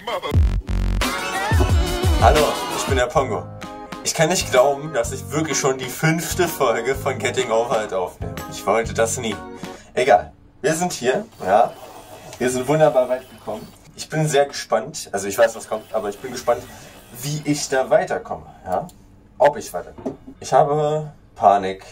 Hallo, ich bin der Pongo. Ich kann nicht glauben, dass ich wirklich schon die 5. Folge von Getting Over It aufnehme. Ich wollte das nie. Egal, wir sind hier, ja. Wir sind wunderbar weit gekommen. Ich bin sehr gespannt, also ich weiß, was kommt, aber ich bin gespannt, wie ich da weiterkomme, ja. Ob ich weiterkomme. Ich habe Panik,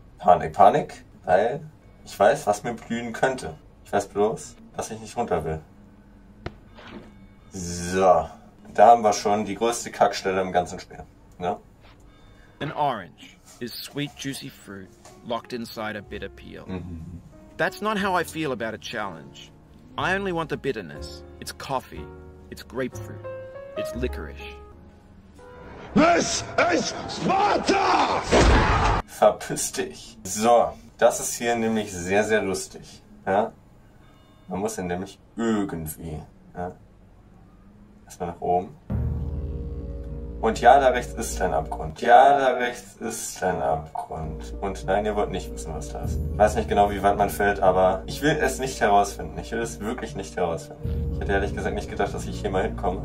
weil ich weiß, was mir blühen könnte. Ich weiß bloß, dass ich nicht runter will. So, da haben wir schon die größte Kackstelle im ganzen Spiel. Ne? An orange is sweet, juicy fruit locked inside a bitter peel. That's not how I feel about a challenge. I only want the bitterness. It's coffee. It's grapefruit. It's licorice. This is Sparta! Verpiss dich. So, das ist hier nämlich sehr, sehr lustig. Ja? Man muss ihn nämlich irgendwie. Ja? Erstmal nach oben. Und ja, da rechts ist ein Abgrund. Ja, da rechts ist ein Abgrund. Und nein, ihr wollt nicht wissen, was da ist. Ich weiß nicht genau, wie weit man fällt, aber ich will es nicht herausfinden. Ich will es wirklich nicht herausfinden. Ich hätte ehrlich gesagt nicht gedacht, dass ich hier mal hinkomme.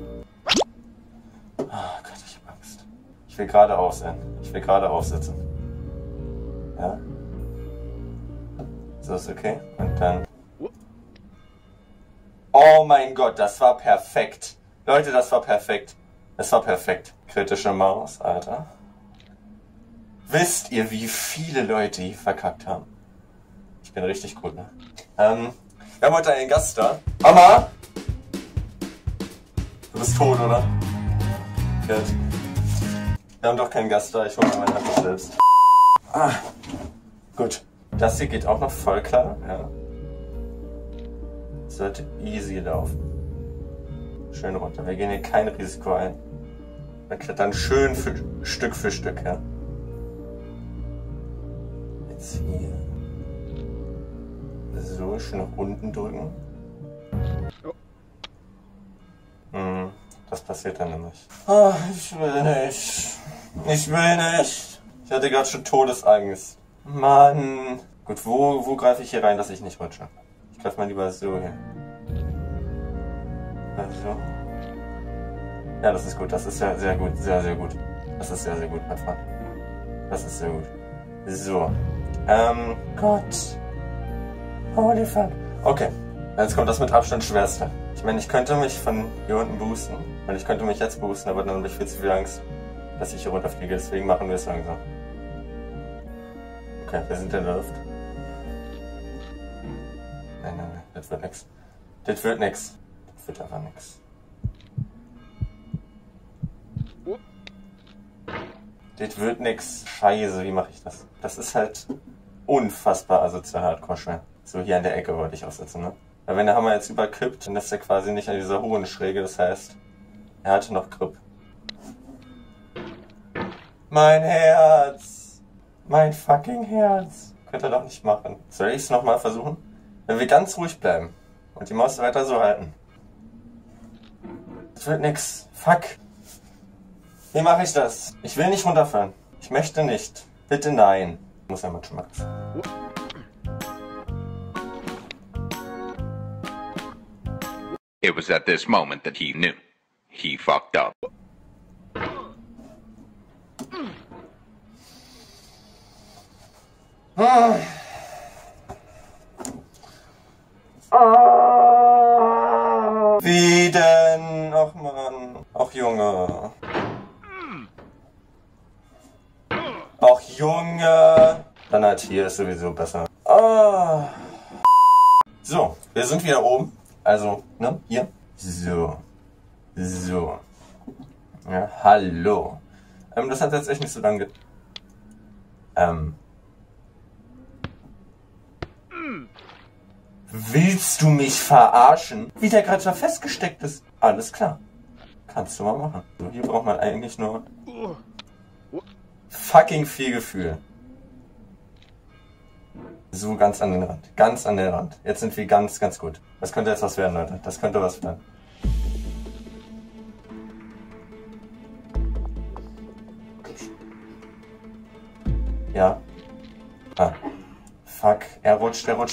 Oh Gott, ich hab Angst. Ich will geradeaus sein. Ich will geradeaus sitzen. Ja? So ist okay. Und dann... Oh mein Gott, das war perfekt. Leute, das war perfekt. Es war perfekt. Kritische Maus, Alter. Wisst ihr, wie viele Leute hier verkackt haben? Ich bin richtig gut, ne? Wir haben heute einen Gast da. Mama! Du bist tot, oder? Gut. Wir haben doch keinen Gast da. Ich hole mir mein Akku selbst. Ah. Gut. Das hier geht auch noch voll klar, ja. Sollte easy laufen. Schön runter. Wir gehen hier kein Risiko ein. Wir klettern schön Stück für Stück, ja. Jetzt hier. So, schön nach unten drücken. Das passiert dann nämlich. Oh, ich will nicht. Ich will nicht. Ich hatte gerade schon Todesangst. Mann. Gut, wo greife ich hier rein, dass ich nicht rutsche? Ich greife mal lieber so hier. So. Ja, das ist gut. Das ist ja sehr gut. Sehr, sehr gut. Das ist sehr, sehr gut, mein Freund. Das ist sehr gut. So. Gott. Holy fuck. Okay. Jetzt kommt das mit Abstand Schwerste. Ich meine, ich könnte mich von hier unten boosten. Und ich könnte mich jetzt boosten, aber dann habe ich viel zu viel Angst, dass ich hier runterfliege. Deswegen machen wir es langsam. Okay, wir sind in der Luft. Nein, nein, nein. Das wird nix. Das wird nix. Das wird einfach nix. Das wird nix. Scheiße, wie mache ich das? Das ist halt unfassbar asozial hardcore schwer. So hier an der Ecke wollte ich aufsetzen, ne? Weil wenn der Hammer jetzt überkippt, dann ist er quasi nicht an dieser hohen Schräge. Das heißt, er hatte noch Grip. Mein Herz! Mein fucking Herz! Könnt ihr doch nicht machen. Soll ich es nochmal versuchen? Wenn wir ganz ruhig bleiben und die Maus weiter so halten. Das wird nix. Fuck. Wie mache ich das? Ich will nicht runterfallen. Ich möchte nicht. Bitte nein. Ich muss einmal schon mal. It was at this moment that he knew. He fucked up. Wie denn? Ach Mann. Ach Junge. Ach Junge. Dann halt hier ist sowieso besser. So, wir sind wieder oben. Also, ne? Hier. So. So. Ja, hallo. Das hat jetzt echt nicht so lange Willst du mich verarschen? Wie der gerade da festgesteckt ist. Alles klar. Kannst du mal machen. So, hier braucht man eigentlich nur fucking viel Gefühl. So, ganz an den Rand. Ganz an den Rand. Jetzt sind wir ganz, ganz gut. Das könnte jetzt was werden, Leute. Das könnte was werden. Ja. Fuck. Er rutscht. Verdammt.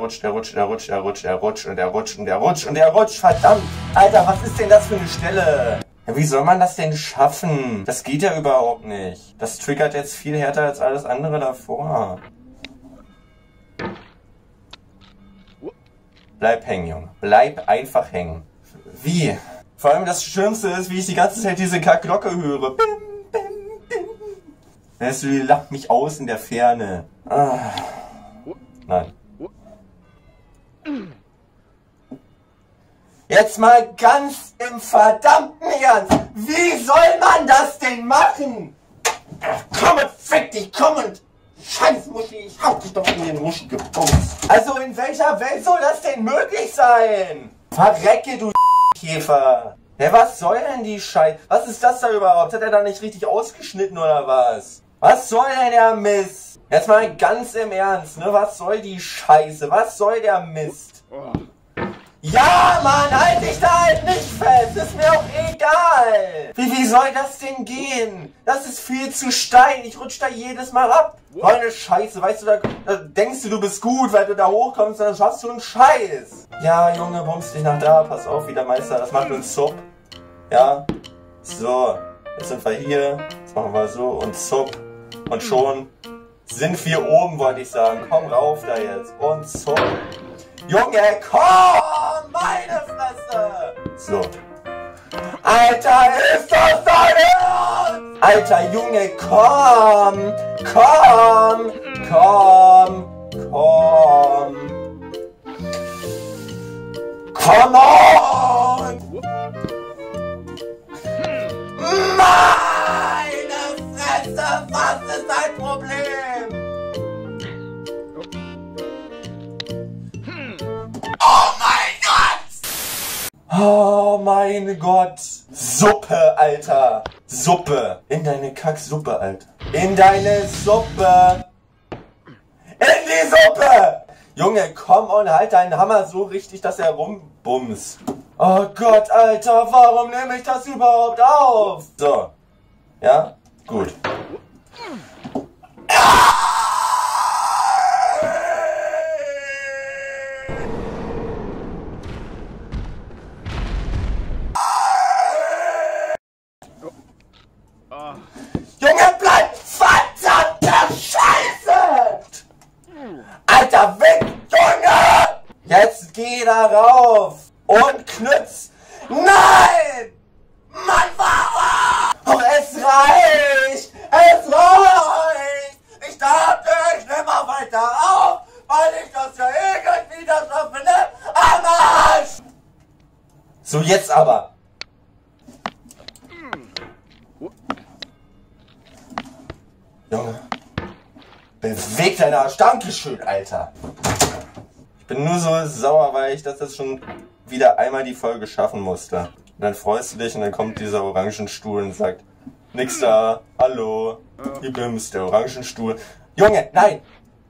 Alter, was ist denn das für eine Stelle? Ja, wie soll man das denn schaffen? Das geht ja überhaupt nicht. Das triggert jetzt viel härter als alles andere davor. Bleib hängen, Junge. Bleib einfach hängen. Wie? Vor allem das Schlimmste ist, wie ich die ganze Zeit diese Kackglocke höre. Bim, bim, bim. Weißt du, die lacht mich aus in der Ferne. Ah. Nein. Jetzt mal ganz im verdammten Ernst. Wie soll man das denn machen? Ach, komm und fick dich, komm und... Scheiß Muschi, ich hab dich doch in den Muschi gepumpt. Also in welcher Welt soll das denn möglich sein? Verrecke, du Käfer. Ja, was soll denn die Scheiße? Was ist das da überhaupt? Hat er da nicht richtig ausgeschnitten oder was? Was soll denn der Mist? Jetzt mal ganz im Ernst, ne? Was soll die Scheiße? Was soll der Mist? Ja, Mann, halt dich da halt nicht fest. Ist mir auch egal. Wie soll das denn gehen? Das ist viel zu steil. Ich rutsch da jedes Mal ab. Voll eine Scheiße. Weißt du, da denkst du bist gut, weil du da hochkommst, dann schaffst du einen Scheiß. Ja, Junge, bummst dich nach da. Pass auf, wie der Meister. Das macht uns Zupp. Ja. So. Jetzt sind wir hier. Jetzt machen wir so und Zupp. Und schon sind wir oben, wollte ich sagen. Komm rauf da jetzt. Und Zupp. Junge, komm! Meine Fresse! So. Alter, ist das dein Ernst? Alter, Junge, komm! Komm! Komm! Komm! Come on! Meine Fresse, was ist dein Problem? Oh mein Gott. Suppe, Alter. Suppe. In deine Kacksuppe, Alter. In deine Suppe. In die Suppe. Junge, komm und halt deinen Hammer so richtig, dass er rumbumst. Oh Gott, Alter, warum nehme ich das überhaupt auf? So. Ja? Gut. Junge, bleib verdammte Scheiße! Alter, weg, Junge! Jetzt geh da rauf und knütz. Nein! Mann, warum? Oh, es reicht! Es reicht! Ich dachte, ich nehme mal weiter auf, weil ich das ja irgendwie das schaffe, ne? Am Arsch! So, jetzt aber. Junge, beweg deinen Arsch. Dankeschön, Alter. Ich bin nur so sauer, weil ich das schon wieder einmal die Folge schaffen musste. Und dann freust du dich und dann kommt dieser Orangenstuhl und sagt, nix da, hallo, hier bist der Orangenstuhl. Junge, nein!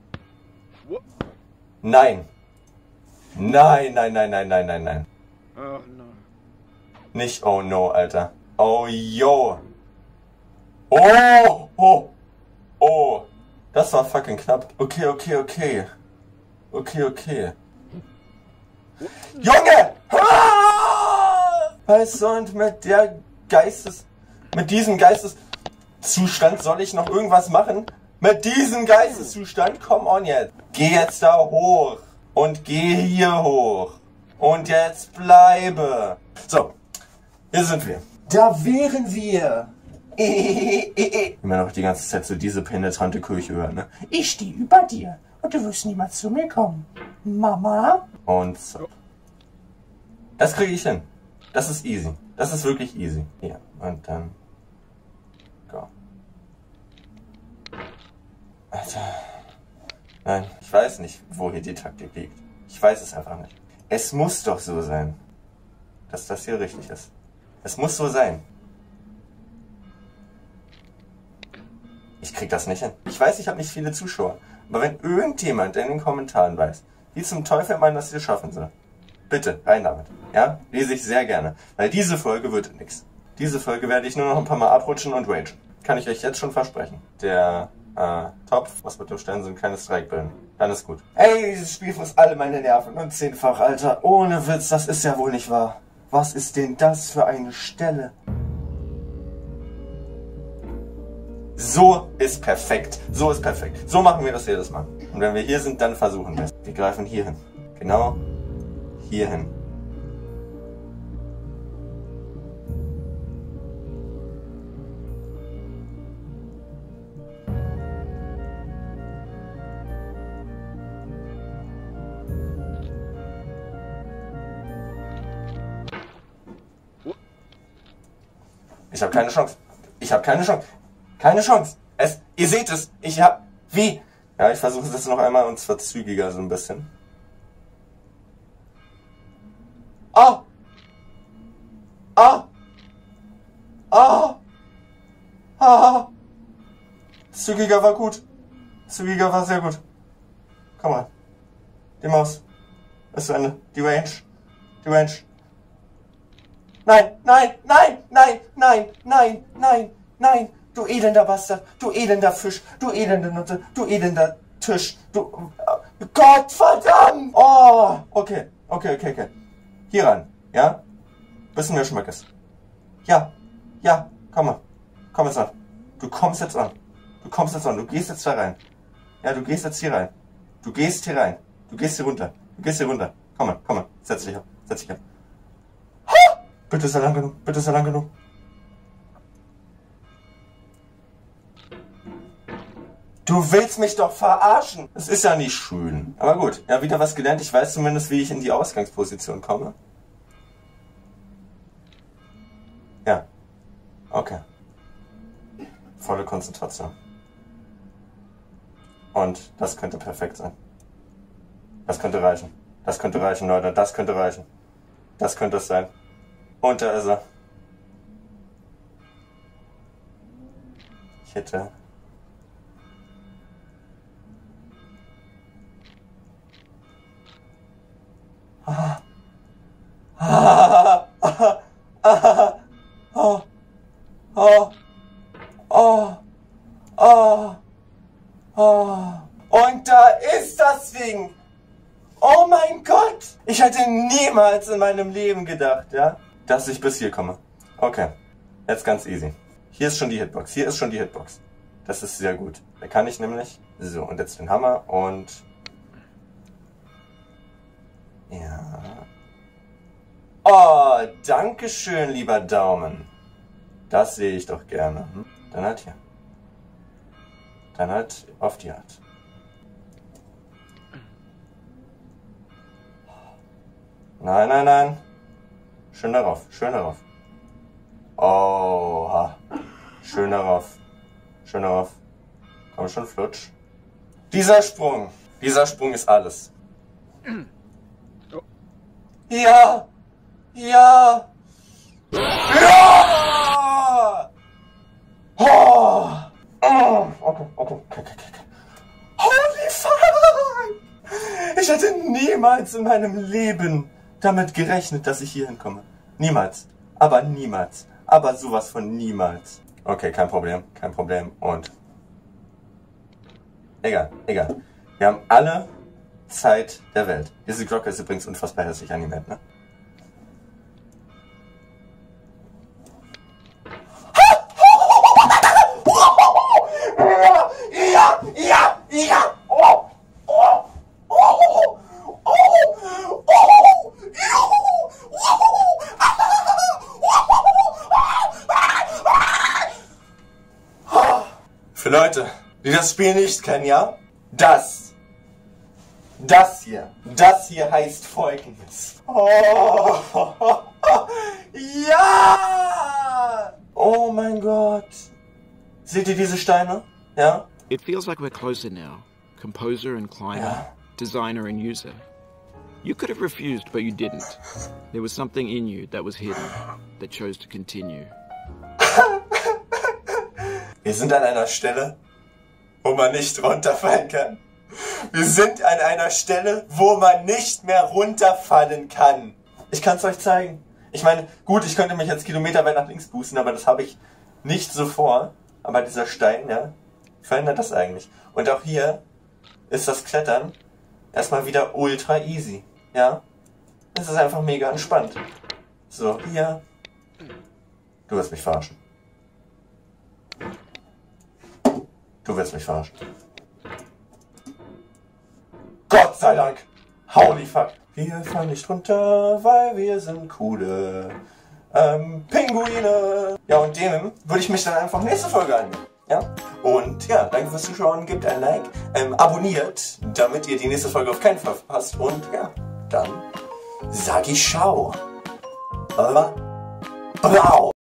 Nein. Nein, nein, nein, nein, nein, nein, nein. Oh no. Nicht oh no, Alter. Oh yo. Oh, oh. Oh, das war fucking knapp. Okay. Junge! Weißt du, und mit diesem Geisteszustand soll ich noch irgendwas machen? Mit diesem Geisteszustand? Come on jetzt. Geh jetzt da hoch. Und geh hier hoch. Und jetzt bleibe. So, hier sind wir. Da wären wir. Immer noch die ganze Zeit so diese penetrante Kirche hören, ne? Ich stehe über dir und du wirst niemals zu mir kommen. Mama? Und so. Das kriege ich hin. Das ist easy. Das ist wirklich easy. Ja, und dann... Go. Alter. Nein, ich weiß nicht, wo hier die Taktik liegt. Ich weiß es einfach nicht. Es muss doch so sein, dass das hier richtig ist. Es muss so sein. Ich krieg das nicht hin. Ich weiß, ich habe nicht viele Zuschauer. Aber wenn irgendjemand in den Kommentaren weiß, wie zum Teufel man das hier schaffen soll, bitte, rein damit. Ja? Lese ich sehr gerne. Weil diese Folge wird nix. Diese Folge werde ich nur noch ein paar Mal abrutschen und ragen. Kann ich euch jetzt schon versprechen. Der Topf muss mit dem Stein so ein kleines Dreieck bilden. Dann ist gut. Ey, dieses Spiel frisst alle meine Nerven und 10-fach, Alter. Ohne Witz, das ist ja wohl nicht wahr. Was ist denn das für eine Stelle? So ist perfekt. So ist perfekt. So machen wir das jedes Mal. Und wenn wir hier sind, dann versuchen wir es. Wir greifen hier hin. Genau hier hin. Ich habe keine Chance. Ich habe keine Chance. Keine Chance. Ihr seht es. Wie? Ja, ich versuche es jetzt noch einmal und zwar zügiger so ein bisschen. Oh! Oh! Oh! Oh! Zügiger war gut. Zügiger war sehr gut. Komm mal. Die Maus. Ist zu Ende. Die Range. Die Range. Nein, nein, nein, nein, nein, nein, nein, nein. Du elender Bastard, du elender Fisch, du elende Nutte, du elender Tisch, du... Gott verdammt! Oh, okay. Hier ran, ja? Bisschen mehr Schmackes. Ja, komm mal. Komm jetzt an. Du kommst jetzt an. Du gehst jetzt da rein. Ja, du gehst jetzt hier rein. Du gehst hier rein. Du gehst hier runter. Komm mal. Setz dich ab. Bitte sei lang genug. Du willst mich doch verarschen. Das ist ja nicht schön. Aber gut, ja, wieder was gelernt. Ich weiß zumindest, wie ich in die Ausgangsposition komme. Ja. Okay. Volle Konzentration. Und das könnte perfekt sein. Das könnte reichen. Leute. Das könnte reichen. Das könnte es sein. Und da ist er. Ich hätte... Und da ist das Ding! Oh mein Gott! Ich hätte niemals in meinem Leben gedacht, ja, dass ich bis hier komme. Okay, jetzt ganz easy. Hier ist schon die Hitbox. Das ist sehr gut. Da kann ich nämlich... So, und jetzt den Hammer und... Ja... Oh, danke schön, lieber Daumen. Das sehe ich doch gerne. Dann halt hier. Dann halt auf die Art. Nein. Schön darauf. Oha. Schön darauf. Komm schon, flutsch. Dieser Sprung ist alles. Ja! Oh! Okay. Holy fuck! Ich hätte niemals in meinem Leben damit gerechnet, dass ich hier hinkomme. Niemals. Aber sowas von niemals. Okay, kein Problem. Und... Egal. Wir haben alle Zeit der Welt. Diese Glocke ist übrigens unfassbar hässlich animiert, ne? Ja! Für Leute, die das Spiel nicht kennen, ja? Das hier heißt Folgendes. Ja! Oh mein Gott. Seht ihr diese Steine? Ja? It feels like we're closer now. Composer and climber, Yeah. designer and user. You could have refused, but you didn't. There was something in you that was hidden, that chose to continue. Wir sind an einer Stelle, wo man nicht runterfallen kann. Wir sind an einer Stelle, wo man nicht mehr runterfallen kann. Ich kann es euch zeigen. Ich meine, gut, ich könnte mich jetzt kilometerweit nach links boosten, aber das habe ich nicht so vor. Aber dieser Stein, ja, verändert das eigentlich? Und auch hier ist das Klettern erstmal wieder ultra easy. Ja? Es ist einfach mega entspannt. So, hier. Du wirst mich verarschen. Du willst mich verarschen. Gott sei Dank! Holy fuck! Wir fallen nicht runter, weil wir sind coole Pinguine. Ja, und denen würde ich mich dann einfach nächste Folge annehmen. Ja? Und ja, danke fürs Zuschauen, gebt ein Like, abonniert, damit ihr die nächste Folge auf keinen Fall verpasst. Und ja, dann sag ich ciao. Blau.